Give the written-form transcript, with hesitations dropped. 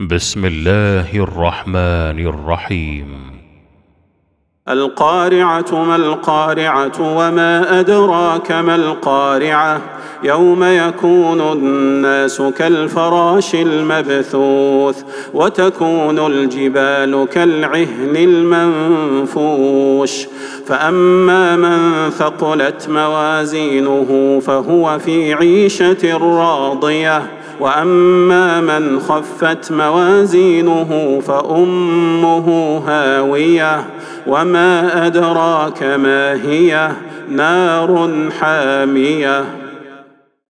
بسم الله الرحمن الرحيم. القارعة ما القارعة وما أدراك ما القارعة يوم يكون الناس كالفراش المبثوث وتكون الجبال كالعهن المنفوش فأما من ثقلت موازينه فهو في عيشة راضية وأما من خفت موازينه فأمه هاوية وما أدراك ما هي نار حامية.